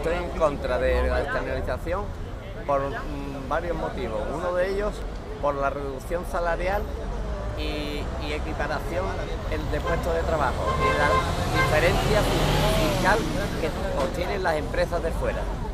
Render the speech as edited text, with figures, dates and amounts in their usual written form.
estoy en contra de la externalización por varios motivos. Uno de ellos, por la reducción salarial y equiparación de puestos de trabajo y la diferencia fiscal que obtienen las empresas de fuera.